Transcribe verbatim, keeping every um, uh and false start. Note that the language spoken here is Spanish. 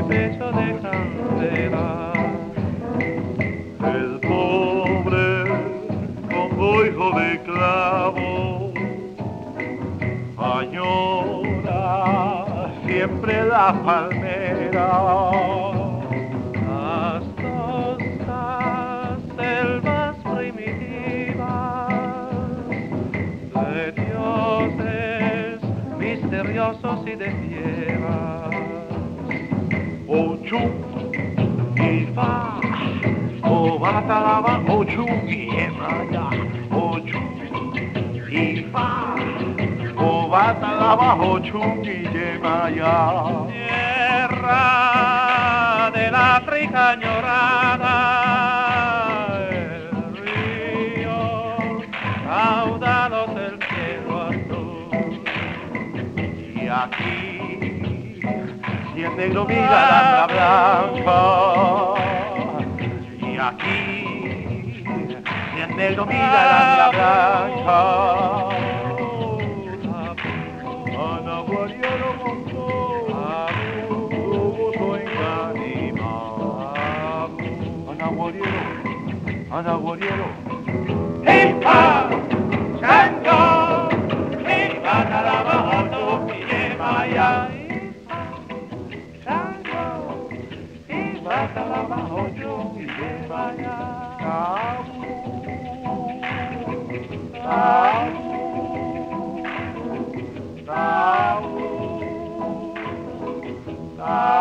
pecho de candela. El pobre con hijo de clavo añora siempre la palmera. Las tostas selvas primitivas de dioses misteriosos y de tierras. Ochu y fa, o batalaba, ochu y emaya, ochu y fa, o batalaba, ochu y emaya. Tierra del África añorada, el río caudaloso del cielo azul. Y aquí, si el negro mira la blanca, y aquí, si el negro mira la blanca, Ana Guariero montó, Abu en Canima, Ana Guariero, Ana Guariero, Hip hop, chango, hip hop, alabajo, y maya. Chango, hip hop, alabajo, y maya. Tabu, tabu, tabu.